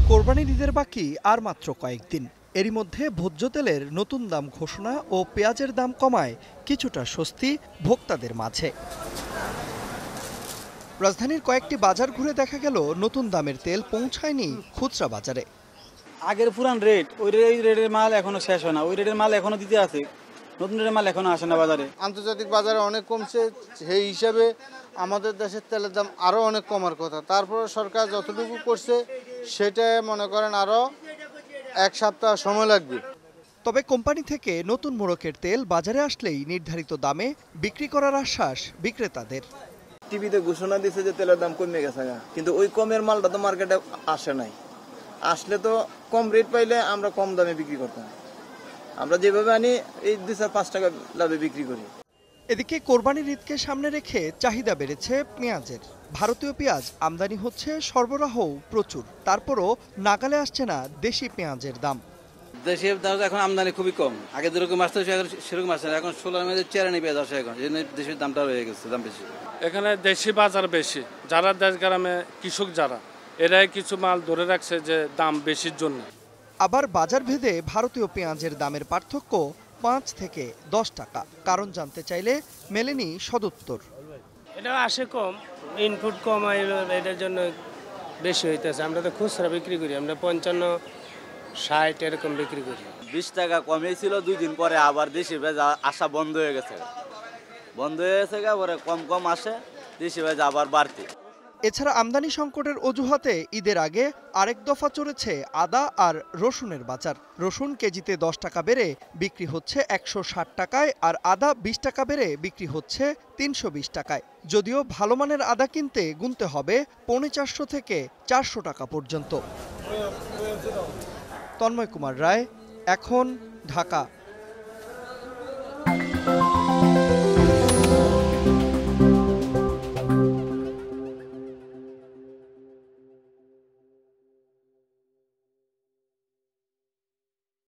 কোরবানির ঈদের বাকি আর মাত্র কয়েকদিন। এরই মধ্যে ভোজ্য তেলের নতুন দাম ঘোষণা ও পেঁয়াজের দাম কমায় কিছুটা স্বস্তি ভোক্তাদের মাঝে। রাজধানীর কয়েকটি বাজার ঘুরে দেখা গেল নতুন দামের তেল পৌঁছায়নি খুচরা বাজারে। আগের পুরান রেট, ওই রেটের মাল এখনো শেষ হয় না, ওই রেটের মাল এখনো দিতে আছে, নতুন রেটের মাল এখনো আসে না বাজারে। আন্তর্জাতিক বাজারে অনেক কমছে, সেই হিসাবে আমাদের দেশের তেলের দাম আরও অনেক কমার কথা। তারপরে সরকার যতটুকু করছে সেটা মনে করেন আরও এক সপ্তাহ সময় লাগবে। তবে কোম্পানি থেকে নতুন মোড়কের তেল বাজারে আসলেই নির্ধারিত দামে বিক্রি করার আশ্বাস বিক্রেতাদের। টিভিতে ঘোষণা দিচ্ছে যে তেলের দাম কমে গেছে, কিন্তু ওই কমের মালটা তো মার্কেটে আসে নাই। আসলে তো কম রেট পাইলে আমরা কম দামে বিক্রি করতাম। আমরা যেভাবে আনি এই 2-5 টাকা লাভে বিক্রি করি। এদিকে কোরবানির ঈদকে সামনে রেখে চাহিদা বেড়েছে পেঁয়াজের। ভারতীয় পেঁয়াজ আমদানি হচ্ছে, সরবরাহও প্রচুর। তারপরও নাগালে আসছে না দেশি পেঁয়াজের দাম। দেশের দাম এখন আমদানি খুবই কম, আগে যেরকম আসতে সেরকম আসছে না। এখন 16 মেয়াদের চেরানি পেঁয়াজ আসে, এখন এই দেশের দামটা রয়ে গেছে, দাম বেশি। এখানে দেশি বাজার বেশি, যারা দেশ গ্রামে কৃষক যারা এরাই কিছু মাল ধরে রাখছে যে দাম বেশির জন্য। আবার বাজার ভেদে ভারতীয় পেঁয়াজের দামের পার্থক্য 5 থেকে 10 টাকা। কারণ জানতে চাইলে মেলেনি সদুত্তর। এটা আসে কম, ইনপুট কম, এটার জন্য বেশি হইতেছে। আমরা তো খুচরা বিক্রি করি, আমরা 55-60 এরকম বিক্রি করি। 20 টাকা কমেছিল, 2 দিন পরে আবার দেশি পেঁয়াজ আসা বন্ধ হয়ে গেছে। পরে কম আসে, দেশি পেঁয়াজ আবার বাড়তি। এছাড়া আমদানি সংকটের অজুহাতে ঈদের আগে আরেক দফা চড়েছে আদা আর রসুনের বাজার। রসুন কেজিতে 10 টাকা বেড়ে বিক্রি হচ্ছে 160 টাকায়, আর আদা 20 টাকা বেড়ে বিক্রি হচ্ছে 320 টাকায়। যদিও ভালো মানের আদা কিনতে গুনতে হবে 450 থেকে 400 টাকা পর্যন্ত। তন্ময় কুমার রায়, এখন, ঢাকা।